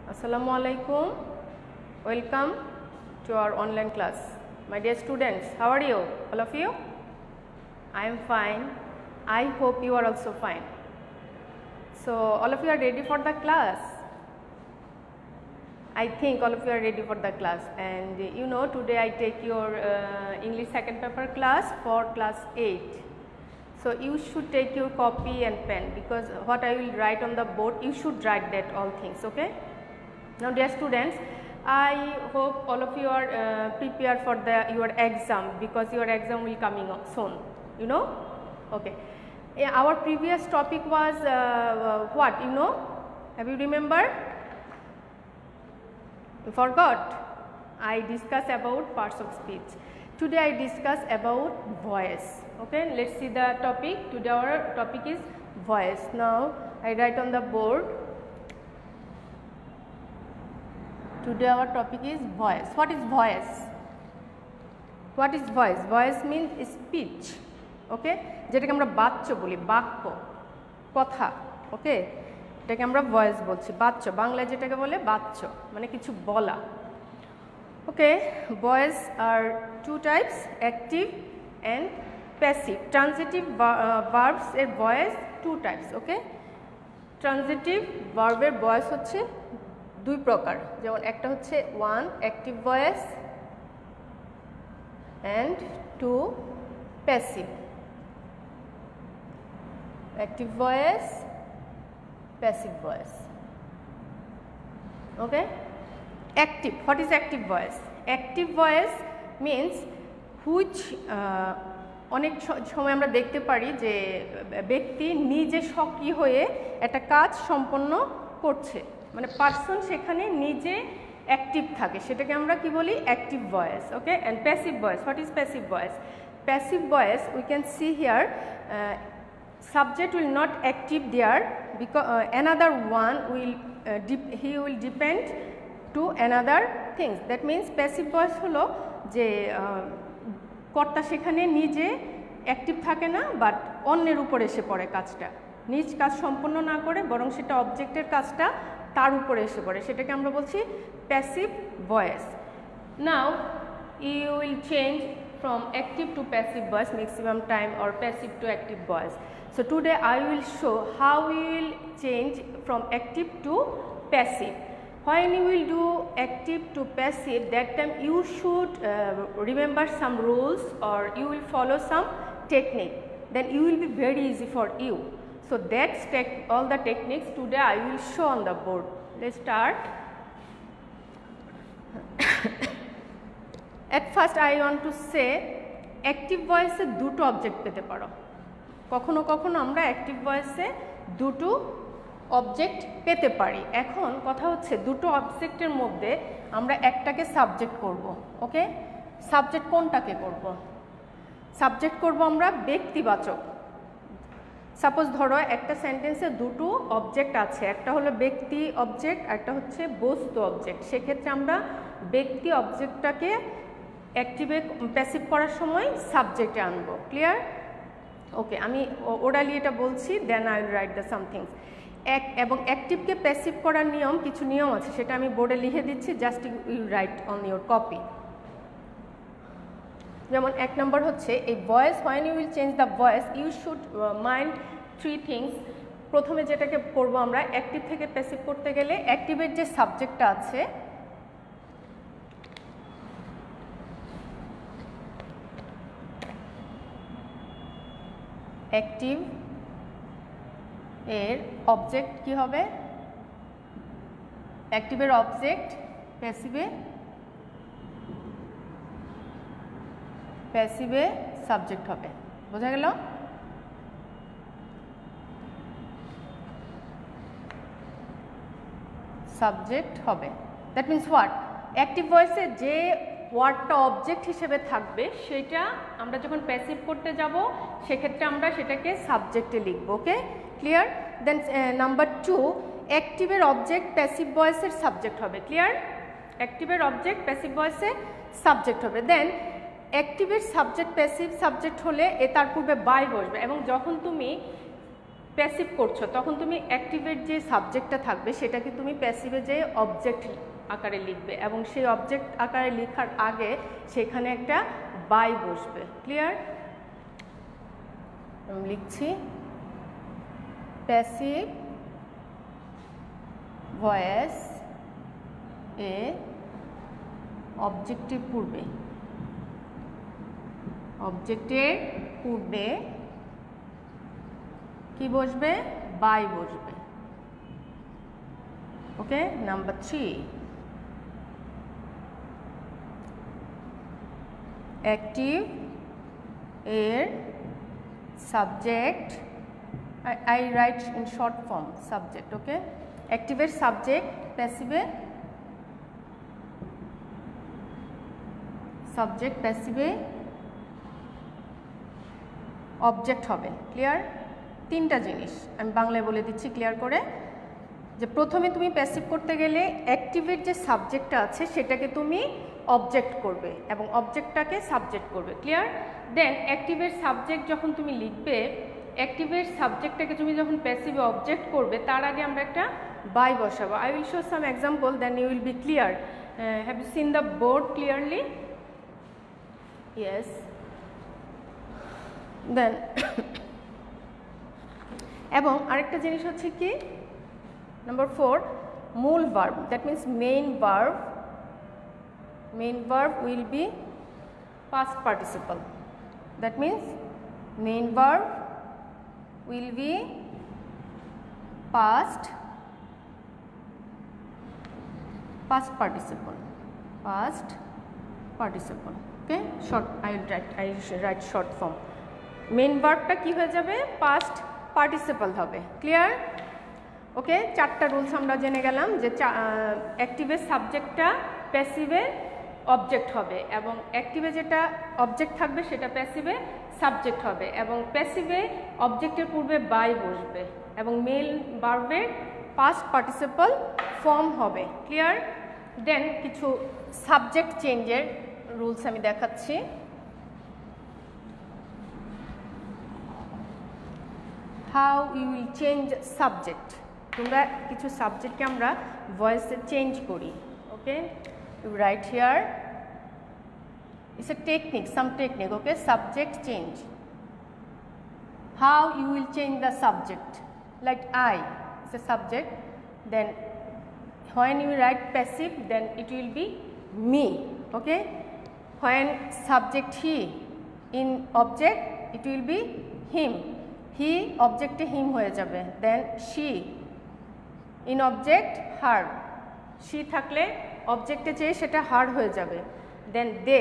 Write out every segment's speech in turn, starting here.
Assalamu alaikum. Welcome to our online class. My dear students, how are you? All of you? I am fine. I hope you are also fine. So, all of you are ready for the class? I think all of you are ready for the class, and you know today I take your English second paper class for class 8. So, you should take your copy and pen, because what I will write on the board you should write that all things, okay? Now dear students, I hope all of you are prepared for your exam, because your exam will coming up soon, you know, okay. Yeah, our previous topic was what, you know, have you remembered? You forgot? I discussed about parts of speech. Today I discuss about voice, okay. Let's see the topic. Today our topic is voice. Now I write on the board. Today our topic is voice. What is voice? What is voice? Voice means speech, okay? যেটাকে আমরা বাচ্য বলি, বাক্য, কথা, ওকে? এটাকে আমরা voice বলছি, বাচ্য। বাংলায় যেটাকে বলে বাচ্য, মানে কিছু বলা, okay? Voice are two types, active and passive. Transitive verbs এর voice two types, okay? Transitive ভার্বের ভয়েস হচ্ছে দুই প্রকার, যেমন একটা হচ্ছে one active voice and two passive. Active voice, passive voice, okay? Active, what is active voice? Active voice means which, অনেক সময় আমরা দেখতে পারি যে ব্যক্তি নিজে সক্রিয় হয়ে একটা কাজ সম্পন্ন করছে, মানে পার্সন সেখানে নিজে অ্যাক্টিভ থাকে, সেটাকে আমরা কি বলি? Active voice, okay? And passive voice, what is passive voice? Passive voice, we can see here, subject will not active there, because another one will he will depend to another things. That means passive voice হলো যে কর্তা সেখানে নিজে active থাকে না, but অন্যের উপর এসে পড়ে কাজটা, নিজ কাজ সম্পন্ন না করে বরং সেটা অবজেক্টের কাজটা তার উপরে এসে পড়ে, সেটাকে আমরা বলছি passive voice. Now you will change from active to passive voice maximum time, or passive to active voice. So today I will show how we will change from active to passive. When you will do active to passive, that time you should remember some rules, or you will follow some technique, then it will be very easy for you. So that's all the techniques today I will show on the board. Let's start. At first I want to say, অ্যাক্টিভ ভয়েসে দুটো object পেতে পারো, কখনো কখনো আমরা active ভয়েসে দুটো অবজেক্ট পেতে পারি। এখন কথা হচ্ছে দুটো অবজেক্টের মধ্যে আমরা একটাকে সাবজেক্ট করব, ওকে? সাবজেক্ট কোনটাকে করব? সাবজেক্ট করব আমরা ব্যক্তিবাচক। সাপোজ ধরো একটা সেন্টেন্সে দুটো অবজেক্ট আছে, একটা হলো ব্যক্তি অবজেক্ট, একটা হচ্ছে বস্তু অবজেক্ট। সেক্ষেত্রে আমরা ব্যক্তি অবজেক্টটাকে অ্যাক্টিভে প্যাসিভ করার সময় সাবজেক্টে আনবো। ক্লিয়ার? ওকে, আমি ওরালি এটা বলছি, then I will write the somethings. এবং অ্যাক্টিভকে প্যাসিভ করার নিয়ম, কিছু নিয়ম আছে, সেটা আমি বোর্ডে লিখে দিচ্ছি, just you write on your copy. যেমন এক নম্বর হচ্ছে এই voice, when you will change the voice you should mind three things. প্রথমে যেটাকে করবো আমরা অ্যাক্টিভ থেকে প্যাসিভ করতে গেলে, অ্যাক্টিভের যে সাবজেক্টটা আছে অ্যাক্টিভ এর অবজেক্ট কি হবে? অ্যাক্টিভের অবজেক্ট প্যাসিভে সাবজেক্ট হবে। বোঝা গেল? সাবজেক্ট হবে। That means what? অ্যাক্টিভ ভয়েসে যে ওয়ার্ডটা অবজেক্ট হিসেবে থাকবে সেটা আমরা যখন প্যাসিভ করতে যাব সেক্ষেত্রে আমরা সেটাকে সাবজেক্টে লিখব, ওকে? ক্লিয়ার? দেন নাম্বার 2, অ্যাক্টিভের অবজেক্ট প্যাসিভ ভয়েসের সাবজেক্ট হবে। ক্লিয়ার? অ্যাক্টিভের অবজেক্ট প্যাসিভ ভয়েসে সাবজেক্ট হবে। দেন অ্যাক্টিভের সাবজেক্ট প্যাসিভ সাবজেক্ট হলে তার পূর্বে বাই বসবে, এবং যখন তুমি প্যাসিভ করছো তখন তুমি অ্যাক্টিভের যে সাবজেক্টটা থাকবে সেটাকে তুমি প্যাসিভে যে অবজেক্ট আকারে লিখবে এবং সেই অবজেক্ট আকারে লেখার আগে সেখানে একটা বাই বসবে। ক্লিয়ার? আমি লিখছি প্যাসিভ ভয়েস এ অবজেক্টের পূর্বে কি বসবে? বাই বসবে। ওকে, নাম্বার 3, অ্যাক্টিভ এর subject, I write in short form subject. Okay, অ্যাক্টিভের সাবজেক্ট প্যাসিভে অবজেক্ট হবে। ক্লিয়ার? তিনটা জিনিস আমি বাংলায় বলে দিচ্ছি ক্লিয়ার করে, যে প্রথমে তুমি প্যাসিভ করতে গেলে অ্যাক্টিভের যে সাবজেক্টটা আছে সেটাকে তুমি অবজেক্ট করবে এবং অবজেক্টটাকে সাবজেক্ট করবে। ক্লিয়ার? দেন অ্যাক্টিভের সাবজেক্ট যখন তুমি লিখবে, অ্যাক্টিভের সাবজেক্টটাকে তুমি যখন প্যাসিভে অবজেক্ট করবে তার আগে আমরা একটা বাই বসাবো। I will show some example, then you will be clear. Have you seen the board clearly? Yes. Then এবং আরেকটা জিনিস হচ্ছে কি, নাম্বার 4, মূল verb, that means main verb will be past participle. That means main verb will be past participle. Okay, short, I will write short form. Main verb টা কি হয়ে যাবে? past participle হবে। ক্লিয়ার? ওকে, 4টা রুলস আমরা জেনে গেলাম যে অ্যাক্টিভের সাবজেক্টটা প্যাসিভে অবজেক্ট হবে এবং অ্যাক্টিভে যেটা অবজেক্ট থাকবে সেটা প্যাসিভে সাবজেক্ট হবে এবং প্যাসিভে অবজেক্টের পূর্বে বাই বসবে এবং মেইন ভার্বের পাস্ট পার্টিসিপল ফর্ম হবে। ক্লিয়ার? দেন কিছু সাবজেক্ট চেঞ্জের রুলস আমি দেখাচ্ছি। How you will change subject, তোমরা কিছু সাবজেক্টকে আমরা ভয়েসে চেঞ্জ করি। ওকে, you write here, it's a technique, some technique. Okay, subject change. How you will change the subject? Like I, it's a subject. Then when you write passive, then it will be me. Okay, when subject he, in object it will be him. He object him হয়ে যাবে। Then she, in object her. she থাকলে অবজেক্টে চেয়ে সেটা hard হয়ে যাবে। Then they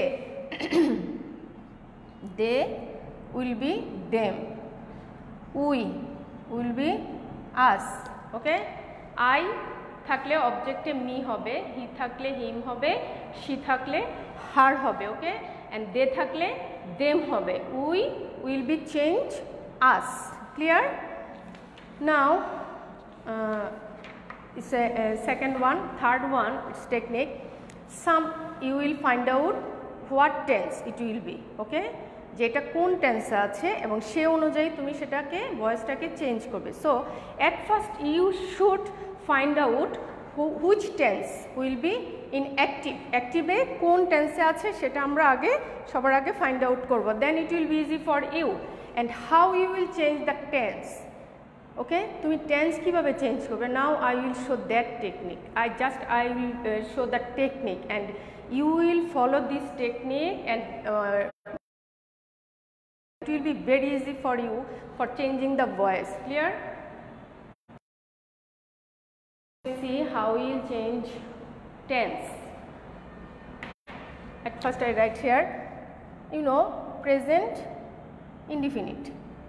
will be them, we will be us. Okay, I থাকলে অবজেক্টে me হবে, হি থাকলে হিম হবে, শি থাকলে হার হবে। ওকে, অ্যান্ড দে থাকলে দেম হবে। We will be change us. Clear? Now it's a second one, third one, it's technique. Some you will find out what tense it will be. Okay, যেটা কোন টেন্সে আছে এবং সে অনুযায়ী তুমি সেটাকে ভয়েসটাকে চেঞ্জ করবে। So at first you should find out which tense will be in active. অ্যাক্টিভে কোন টেন্সে আছে সেটা আমরা সবার আগে ফাইন্ড আউট করব। Then it will be easy for you, and how you will change the tense. Okay, তুমি টেন্স কিভাবে চেঞ্জ করবে? Now I will show that technique. I will show that technique and you will follow this technique and it will be very easy for you for changing the voice. Clear? See how you will change tense. At first I write here, present indefinite.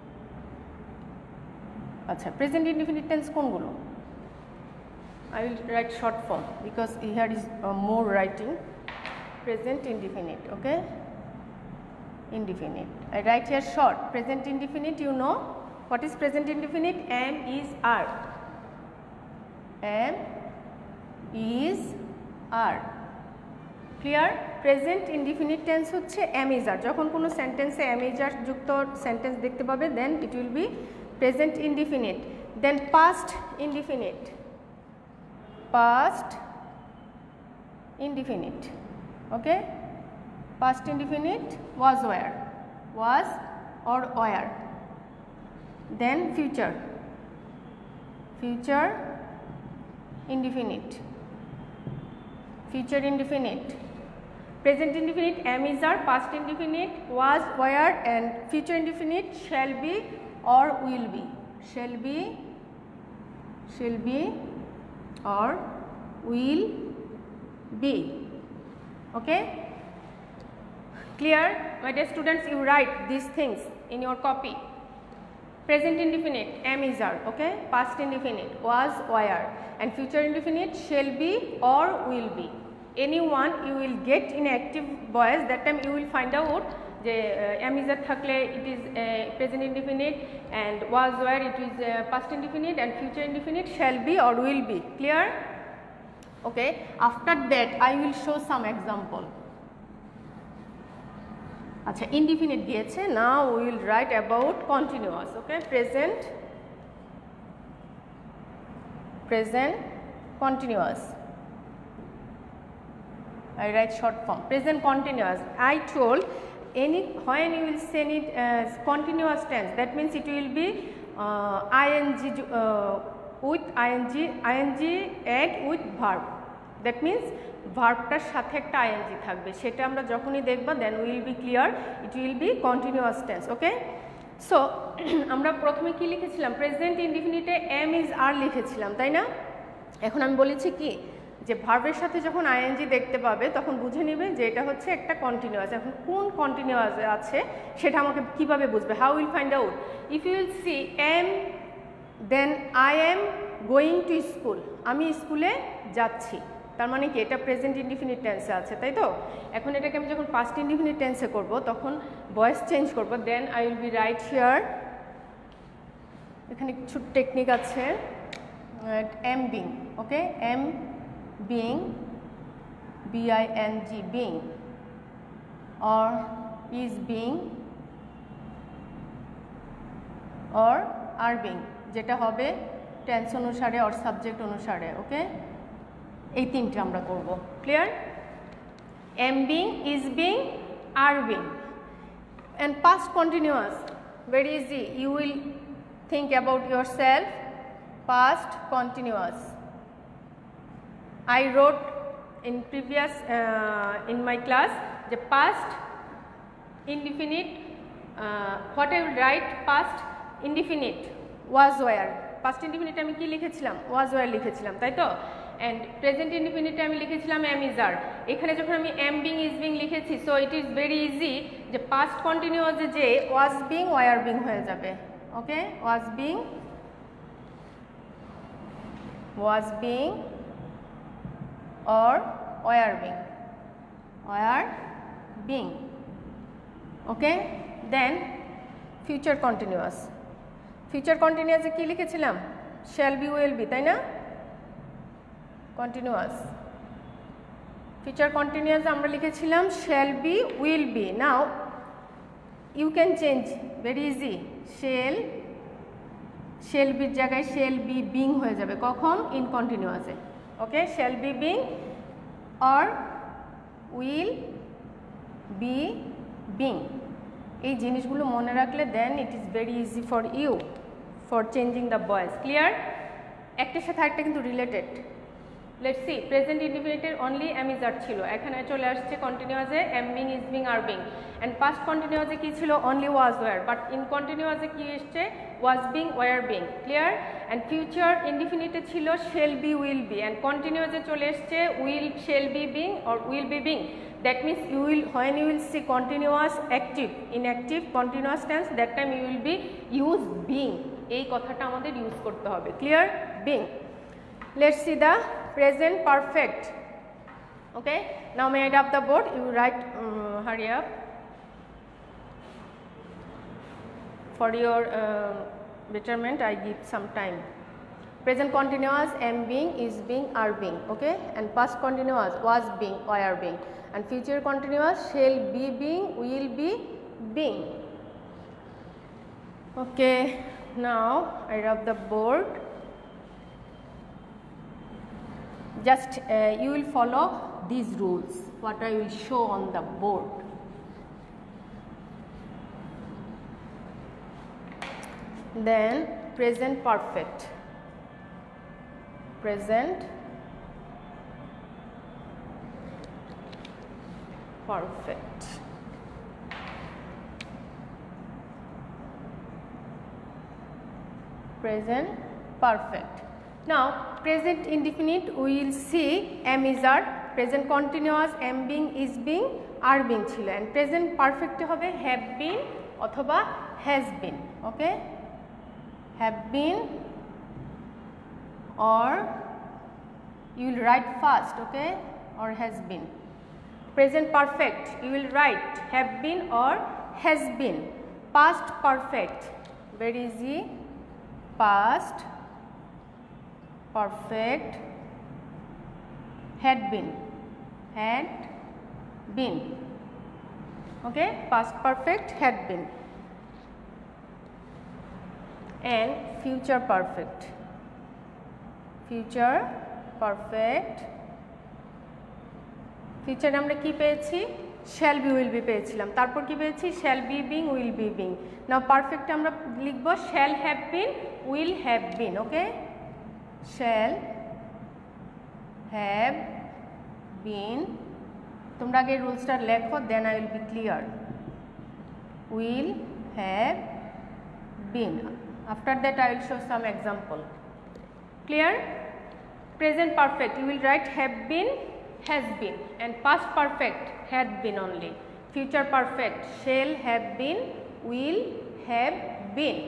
আচ্ছা, present indefinite tense কোনগুলো? I will write short form because here is more writing. Present indefinite. Okay, indefinite. I write here short. Present indefinite, you know what is present indefinite? Am, is, are. Am, is, are. Clear? Present indefinite tense হচ্ছে am, is, are. যখন কোনো সেন্টেন্সে am, is, are যুক্ত sentence দেখতে পাবে then it will be present indefinite, then past indefinite, past indefinite, okay, past indefinite was where, was or where, then future, future indefinite, future indefinite, present indefinite am is are, past indefinite was were, and future indefinite shall be or will be, shall be or will be, okay. Clear? My dear students, you write these things in your copy. Present indefinite am is are, okay, past indefinite was were, and future indefinite shall be or will be. Anyone you will get in active voice, that time you will find out যে am is are থাকলে it is present indefinite, and was were it is past indefinite, and future indefinite shall be or will be. Clear? Okay, after that I will show some example. আচ্ছা, indefinite দিয়েছে, now we will write about continuous, okay, present continuous. I write short form, present continuous. I told when you will send it as continuous tense, that means it will be ing with ing add with verb, that means ভার্বটার সাথে একটা ing থাকবে, সেটা আমরা যখনই দেখব then will be clear, it will be continuous tense, okay. So আমরা প্রথমে কি লিখেছিলাম, প্রেজেন্ট ইনডিফিনিটে এম ইজ আর লিখেছিলাম, তাই না? এখন আমি বলেছি কি যে ভার্বের সাথে যখন আইএনজি দেখতে পাবে তখন বুঝে নেবে যে এটা হচ্ছে একটা কন্টিনিউয়াস। এখন কোন কন্টিনিউয়াস আছে সেটা আমাকে কিভাবে বুঝবে, how will find out? If you will see am then I am going to school, আমি স্কুলে যাচ্ছি, তার মানে কি এটা প্রেজেন্ট ইনডিফিনিট টেন্সে আছে, তাই তো? এখন এটাকে আমি যখন পাস্ট ইনডিফিনিট টেন্সে করব তখন ভয়েস চেঞ্জ করব, দেন I will B right here, এখানে কিছু টেকনিক আছে, am being, okay, am being, BING being, or is being or are being, যেটা হবে টেন্স অনুসারে or সাবজেক্ট অনুসারে, ওকে। এই তিনটে আমরা করব, clear? Am being, is being, are being. and past continuous, very easy, you will think about yourself, past continuous. I wrote in previous in my class the past indefinite, what I will write, past indefinite was where, past indefinite আমি কি লিখেছিলাম, was where লিখেছিলাম, তাই তো? and present indefinite আমি লিখেছিলাম am is are। এখানে যখন আমি am being is being লিখেছি, so it is very easy যে past continuous যে was being were being হয়ে যাবে, ওকে। was being or were being, okay। then future continuous, future continuous এ কি লিখেছিলাম, shall be will be, তাই না? continuous, future continuous আমরা লিখেছিলাম shall be will be। now you can change, very easy, shall be জায়গায় shall be being হয়ে যাবে, কখন? in continuous A, okay. shall be being or will be being, এই জিনিসগুলো মনে রাখলে then it is very easy for you for changing the voice, clear? একটার সাথে আরেকটা কিন্তু রিলেটেড। লেটস সি, প্রেজেন্ট ইনডিফিনিটের অনলি am is are ছিল, এখানে চলে আসছে কন্টিনিউয়াসে am being is being are being, and past কন্টিনিউয়াসে কি ছিল, only was were, but in কন্টিনিউয়াসে কি এসছে, was being were being, clear? and future ইনডিফিনিটে ছিল shall be will be, and কন্টিনিউয়াসে চলে এসছে will shall be being or will be being, that means you will, when you will see continuous active, in active continuous tense, that time you will be use being, এই কথাটা আমাদের use করতে হবে, clear? being. let's see the present perfect, okay। now may I up the board, you write, hurry up for your betterment, I give some time. present continuous am being, is being, are being, okay। and past continuous was being, were being, and future continuous shall be being, will be being, okay। Now I rub the board. Just you will follow these rules what I will show on the board. Then present perfect. Present perfect. Present perfect. Now present indefinite we will see am is are, present continuous am being is being are being chilo, and present perfect hobe have been othoba has been. Okay, have been, or you will write first, okay, or has been. Present perfect you will write have been or has been. Past perfect very easy, past perfect had been, okay, past perfect had been. And future perfect, future perfect, ফিউচারে আমরা কি পেয়েছি shall be will be পেয়েছিলাম, তারপর কি পেয়েছি shall be being will be being. Now perfect আমরা লিখব shall have been will have been. Okay, shall have been, তোমরা আগে রুলসটা লেখো, then I will be clear. will have been. After that I will show some example. Clear? Present perfect you will write have been, has been, and past perfect had been only. Future perfect shall have been, will have been.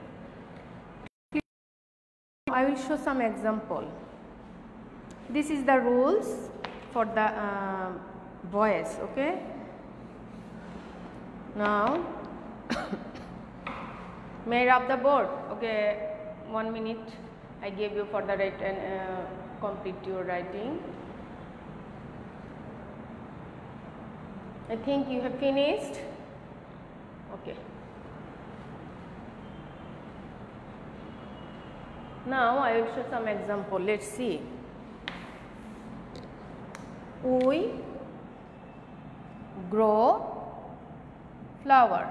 I will show some example. This is the rules for the voice. Okay, now may I rub the board? Okay, 1 minute I gave you for the write and complete your writing. I think you have finished. Okay. Now I will show some example. Let's see. We grow flower.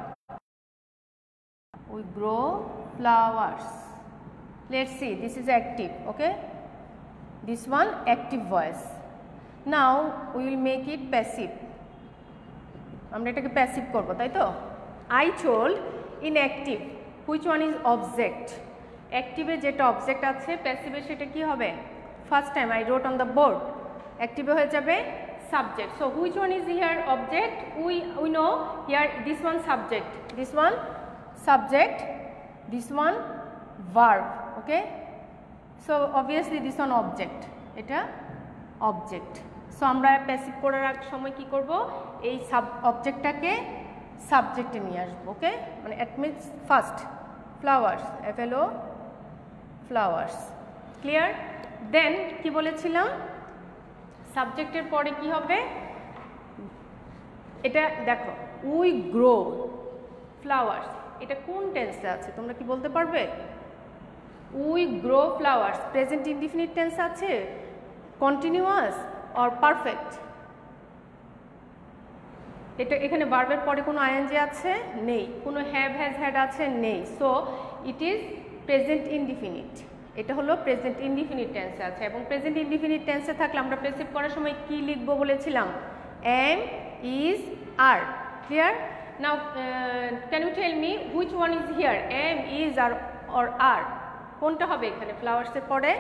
We grow flowers. Let's see. This is active. Okay. This one active voice. Now we will make it passive. আমরা এটাকে passive করব, তাই তো? I told inactive. Which one is object? অ্যাক্টিভে যেটা object আছে, প্যাসিভে সেটা কি হবে? First time I wrote on the board. অ্যাক্টিভে হয়ে যাবে subject. So which one is here object? We know here this one subject, this one subject, this one verb. Okay. So obviously this one object. এটা object. So আমরা passive করার সময় কি করব, এই অবজেক্টটাকে সাবজেক্টে নিয়ে আসবো. ওকে, মানে it means first flowers, FLO flowers. Clear? Then কি বলেছিলাম, সাবজেক্টের পরে কি হবে, এটা দেখো উই গ্রো ফ্লাওয়ার্স, এটা কোন টেন্সে আছে তোমরা কি বলতে পারবে? We grow flowers present indefinite tense আছে, কন্টিনিউয়াস or perfect? এটা এখানে ভার্বের পরে কোনো আইএনজি আছে? নেই. কোনো হ্যাভ হ্যাজ হ্যাড আছে? নেই. So it is present indefinite. এটা হলো প্রেজেন্ট ইনডিফিনিট টেন্সে আছে, এবং প্রেজেন্ট ইনডিফিনিট টেন্সে থাকলে আমরা প্যাসিভ করার সময় কি লিখবো বলেছিলাম? am, is, are. Clear? Now can you tell me which one is here? am, is, or are? কোনটা হবে এখানে ফ্লাওয়ার্সের পরে?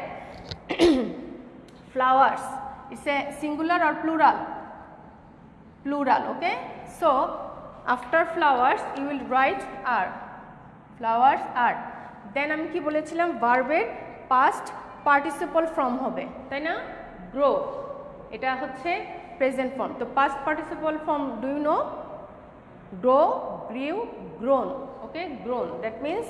flowers. It's a singular or plural? Plural. Okay. So after flowers you will write are. Flowers are. Then আমি কি বলেছিলাম, ভার্বের past participle form হবে, তাই না? grow, এটা হচ্ছে present form. তো past participle form do you know? grow, grew, grown. Okay, grown, that means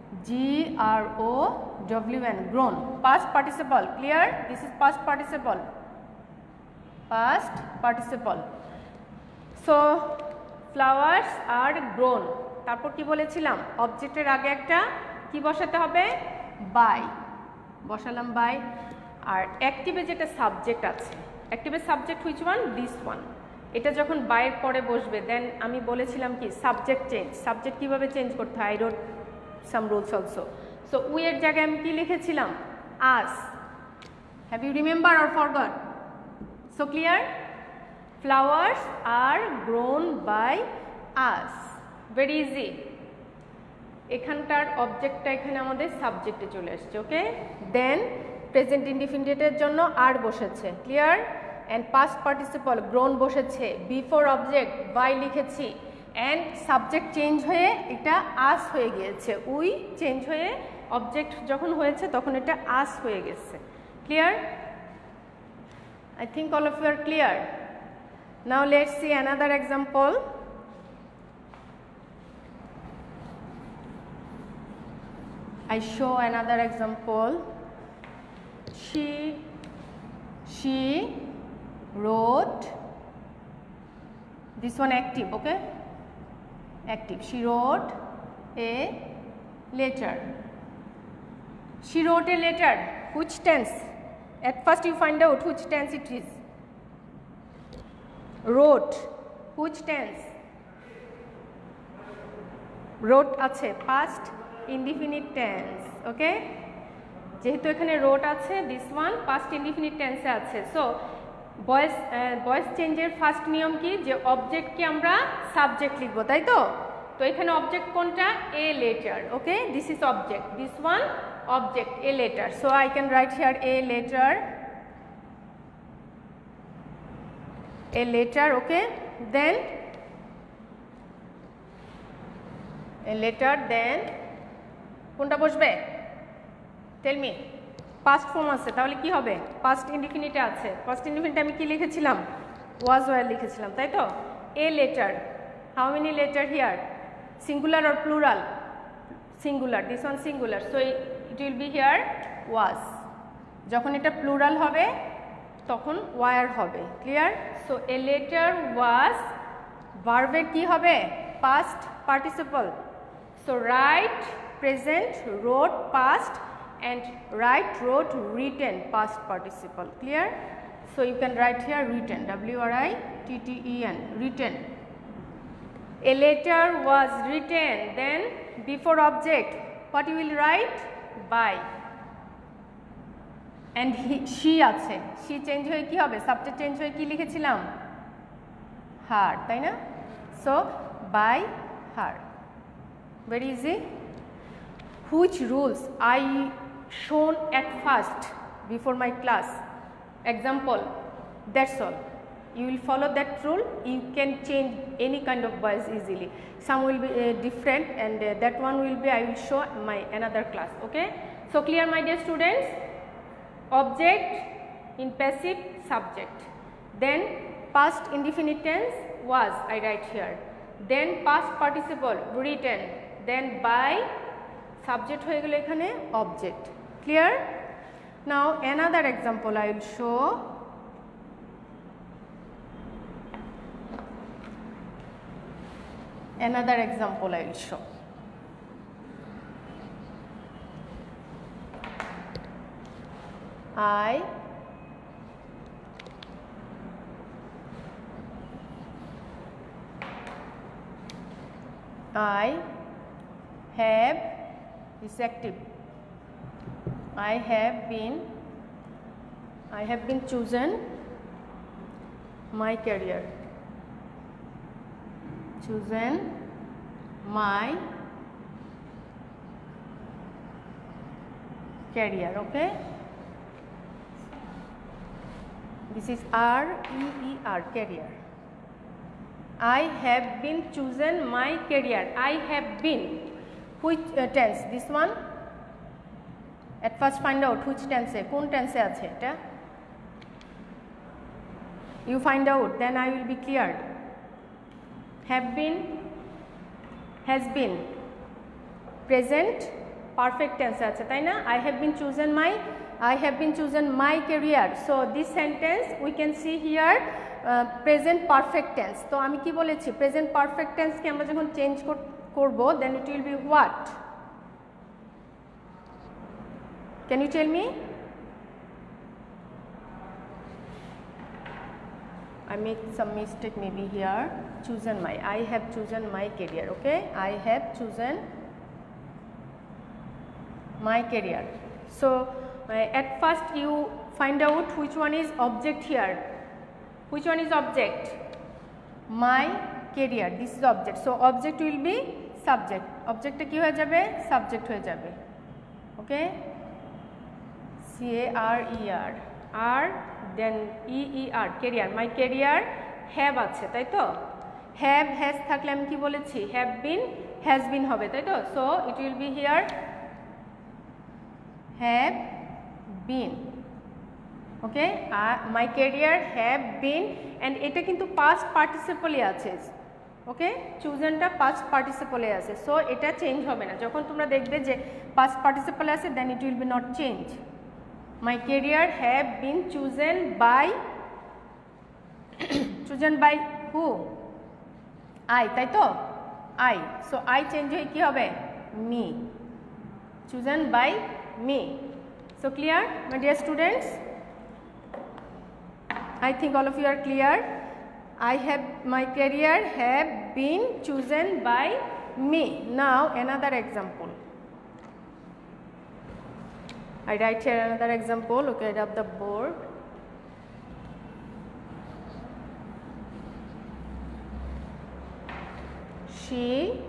GROWN, grown. Past participle. Clear? This is past participle. Past participle. So flowers are grown. তারপর কি বলেছিলাম, অবজেক্টের আগে একটা কি বসাতে হবে? বাই বসালাম, বাই। আর অ্যাক্টিভে যেটা সাবজেক্ট আছে, অ্যাক্টিভের subject which one? This one. এটা যখন বাইয়ের পরে বসবে দেন আমি বলেছিলাম কি সাবজেক্ট চেঞ্জ। সাবজেক্ট কীভাবে চেঞ্জ করতে হয়? I wrote some rules also. So we এর জায়গায় আমি কি লিখেছিলাম? Us. Have you remember or forgot? So clear? Flowers are grown by us. Very easy. এখানটার অবজেক্টটা এখানে আমাদের সাবজেক্টে চলে আসছে। ওকে, দেন প্রেজেন্ট ইনডিফিনিটের জন্য আর বসেছে। Clear? And past participle grown বসেছে, বিফোর অবজেক্ট বাই লিখেছি, অ্যান্ড সাবজেক্ট চেঞ্জ হয়ে এটা আস হয়ে গিয়েছে। উই চেঞ্জ হয়ে অবজেক্ট যখন হয়েছে তখন এটা আস হয়ে গেছে। Clear? I think all of you are clear. Now let's see another example. I show another example. She wrote, this one active, okay? Active. She wrote a letter. She wrote a letter. Which tense? At first you find out which tense it is. Wrote. Which tense? Wrote আছে, past indefinite tense. Okay? যেহেতু এখানে wrote আছে, this one past indefinite tense এ আছে। So voice চেঞ্জের first নিয়ম কি? যে অবজেক্টকে আমরা সাবজেক্ট লিখবো, তাই তো? তো এখানে অবজেক্ট কোনটা? A letter. Okay, this is object, this one object, a letter. So I can write here a letter, okay? Then a letter, then কোনটা বসবে? Tell me. পাস্ট ফর্ম আছে, তাহলে কি হবে? পাস্ট ইনডিফিনিটে আছে। পাস্ট ইনডিফিনিটে আমি কি লিখেছিলাম? ওয়াজ ওয়ার লিখেছিলাম, তাই তো? A letter, how many letter here? Singular or plural? Singular, this one singular. So it will be here was. যখন এটা প্লুরাল হবে তখন ওয়ার হবে। Clear? So a letter was ভার্বের কি হবে? Past participle. So write present, wrote past, and write, wrote, written past participle. Clear? So you can write here written, W-R-I-T-T-E-N, written. A letter was written, then before object what you will write? By. And she আছে, she change হয়ে কি হবে? Subject change হয়ে কি লিখেছিলাম? Her, তাই না? So by her. Very easy. Which rules I shown at first before my class? Example, that's all. You will follow that rule. You can change any kind of voice easily. Some will be different, and that one will be I will show my another class. Okay? So clear, my dear students? Object in passive, subject. Then past indefinite tense was, I write here. Then past participle written. Then by, subject হয়ে গেল এখানে object. Clear? Now another example I will show. Another example I will show. I have, this active, I have been chosen my career. Chosen my career. Okay, this is R-E-E-R, career. I have been chosen my career. I have been, which tense? This one. At first find out which tense e, কোন tense e আছে এটা? You find out, then I will be clear. Have been, has been, present perfect tense আছে, তাই না? I have been chosen my career. So this sentence we can see here present perfect tense. তো আমি কি বলেছি? present perfect tense কে আমরা যখন change করব then it will be what? Can you tell me? I made some mistake maybe here. Chosen my. I have chosen my career. Okay, I have chosen my career. So at first you find out which one is object here. Which one is object? My career. This is object. So object will be subject. Object কি হয়ে যাবে? Subject হয়ে যাবে. Okay? C-A-R-E-R. R then E-E-R. Career. My career have আছে, তাই তো? Have, has থাকলে আমি কি বলেছি? Have been, has been হবে, তাই তো? So it will be here have been. Okay? My career have been, and এটা কিন্তু past participle এ আছে. ওকে, চুজেনটা পাস্ট পার্টিসিপলে আছে, সো এটা চেঞ্জ হবে না। যখন তোমরা দেখবে যে পাস্ট পার্টিসিপলে আছে, then it will be not change. My career have been chosen by, chosen by who? I, তাই তো? আই। সো আই চেঞ্জ হয়ে কি হবে? Me. Chosen by me. So clear my dear students? I think all of you are clear. I have, my career have been chosen by me. Now another example. I write here another example. Look at up the board. She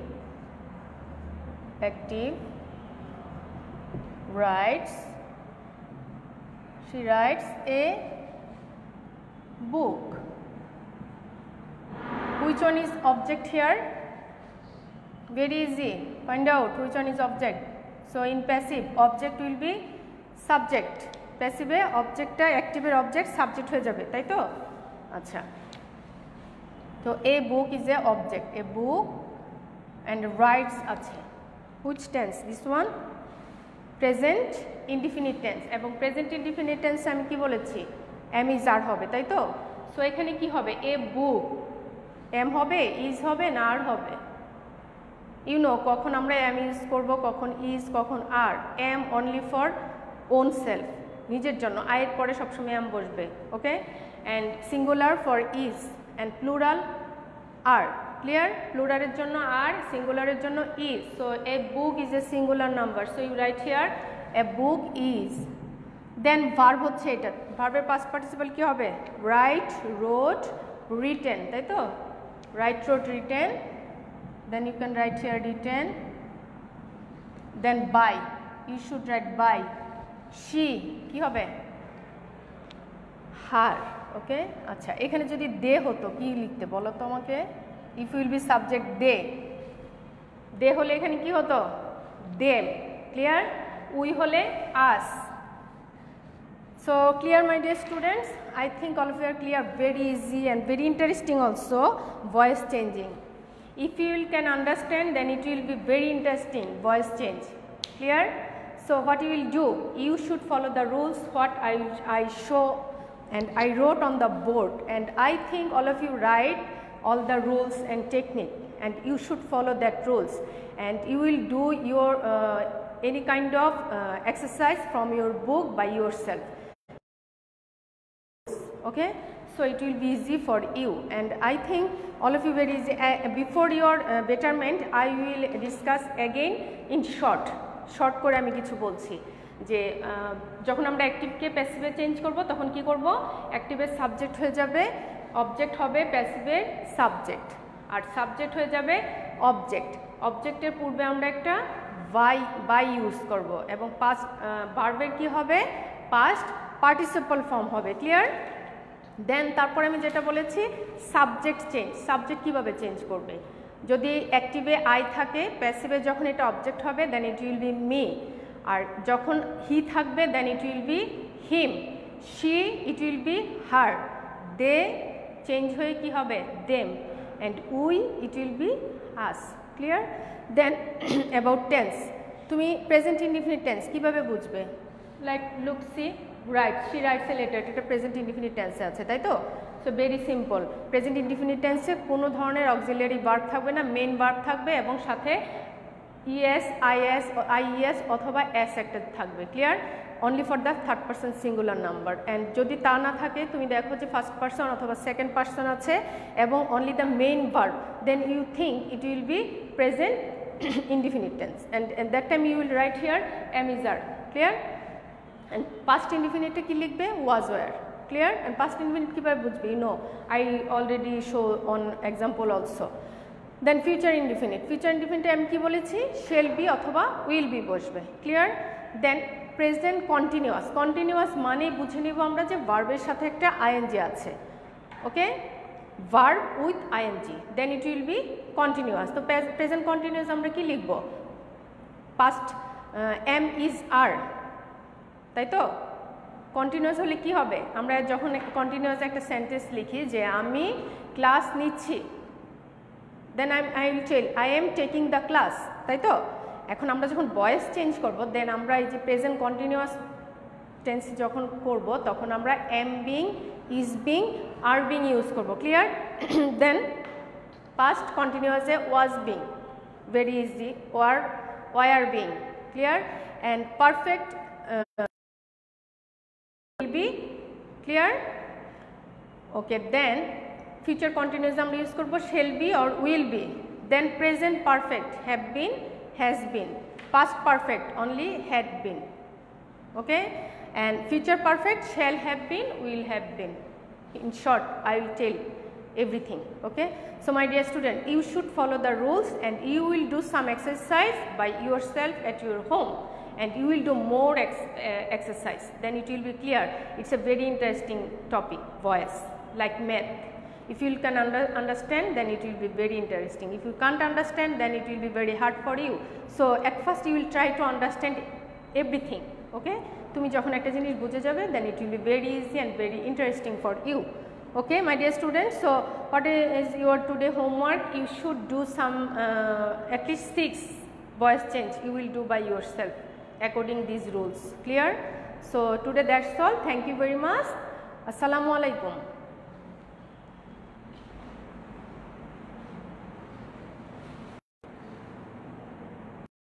active writes. She writes a book. Which one is object here? Very easy. Find out which one is object. So in passive, object will be subject. Passive e object টা active এর object subject হয়ে যাবে, তাই তো? আচ্ছা, তো a book is a object. A book and writes আছে. Which tense? This one? Present indefinite tense. এবং present indefinite tense আমি কি বলেছি? am is are হবে, তাই তো? সো এখানে কি হবে? a book, am হবে, is হবে না আর হবে? ইউ নো কখন আমরা am ইউজ করব, কখন is, কখন are. am only for own self, নিজের জন্য। I এর পরে সবসময় am বসবে। Okay, and singular for is and plural are. Clear? প্লুরালের জন্য are, সিঙ্গুলারের জন্য is. so a book is a singular number, so you write here a book is. Then verb হচ্ছে এটা, ভার্বের পাস্ট পার্টিসিপল কি হবে? রাইট, রোট, রিটেন, তাই তো? Write, wrote, written. Then you can write here written. Then by, you should write by. She কি হবে? হার। ওকে, আচ্ছা, এখানে যদি দে হতো কি লিখতে বলো তো আমাকে? If will be subject they, they হলে এখানে কি হতো? দেম। ক্লিয়ার? উই হলে আস। So clear my dear students? I think all of you are clear. Very easy and very interesting also, voice changing. If you can understand, then it will be very interesting, voice change. Clear? So what you will do? You should follow the rules what I show and I wrote on the board, and I think all of you write all the rules and technique, and you should follow that rules, and you will do your any kind of exercise from your book by yourself. Okay, so it will be easy for you, and I think all of you very easy. Before your betterment, I will discuss again in short করে আমি কিছু বলছি যে যখন আমরা অ্যাক্টিভকে প্যাসিভে change করব তখন কি করব? অ্যাক্টিভের সাবজেক্ট হয়ে যাবে অবজেক্ট, হবে প্যাসিভের সাবজেক্ট, আর সাবজেক্ট হয়ে যাবে অবজেক্ট। অবজেক্টের পূর্বে আমরা একটা বাই ইউজ করব, এবং পাস্ট ভার্বের কি হবে? পাস্ট পার্টিসিপল ফর্ম হবে। ক্লিয়ার? দেন তারপরে আমি যেটা বলেছি সাবজেক্ট চেঞ্জ। সাবজেক্ট কিভাবে চেঞ্জ করবে? যদি অ্যাক্টিভে আই থাকে, প্যাসিভে যখন এটা অবজেক্ট হবে then it will be me, আর যখন হি থাকবে then it will be him, she it will be her, they change হয়ে কি হবে? Them, and we it will be us. Clear? Then about tense, তুমি প্রেজেন্ট ইনডিফিনিট টেন্স কীভাবে বুঝবে? Like look, see write, she writes a letter, এটা present indefinite টেন্সে আছে, তাই তো? So very simple. Present indefinite টেন্সে কোনো ধরনের অক্সিলিয়ারি ভার্ব থাকবে না, মেন ভার্ব থাকবে এবং সাথে ইএস, আইএস, আইইএস অথবা এস একটা থাকবে। Clear? only for the third person singular number, and যদি তা না থাকে তুমি দেখো যে ফার্স্ট পারসন অথবা সেকেন্ড পারসন আছে এবং only the main verb, then you think it will be present indefinite tense, and that time you will write here am is are. Clear? And past indefinite কি লিখবে was were. Clear? And past indefinite কিভাবে বুঝবে? You know, I already show on example also. Then future indefinite আমি কি বলেছি shall be অথবা will be বসবে। Clear? Then present continuous মানে বুঝে নিব আমরা যে ভার্বের সাথে একটা ing আছে। ওকে, verb with ing, then it will be continuous। তো present continuous আমরা কি লিখব? past am is are, তাই তো? কন্টিনিউয়াস হলে কি হবে? আমরা যখন কন্টিনিউয়াস একটা সেন্টেন্স লিখি যে আমি ক্লাস নিচ্ছি, দেন I will tell I am taking the class, তাই তো? এখন আমরা যখন ভয়েস চেঞ্জ করব, দেন আমরা এই যে প্রেজেন্ট কন্টিনিউয়াস টেন্স যখন করব তখন আমরা am being, is being, are being use করব। ক্লিয়ার? দেন পাস্ট কন্টিনিউয়াসে was being, very easy, were being। Clear? and perfect will be। clear? okay, then future continuous আমরা ইউজ করব shall be or will be, then present perfect have been, has been, past perfect only had been। okay, and future perfect shall have been, will have been। in short I will tell everything। okay, so my dear student, you should follow the rules and you will do some exercise by yourself at your home, and you will do more exercise, then it will be clear। it's a very interesting topic, voice, like math। if you can understand, then it will be very interesting। if you can't understand, then it will be very hard for you। so at first you will try to understand everything। okay, তুমি যখন একটা জিনিস বুঝে যাবে, then it will be very easy and very interesting for you। okay, my dear students, so what is your today homework? you should do some at least 6 voice change you will do by yourself according these rules। clear? so today that's all, thank you very much, assalamu alaikum।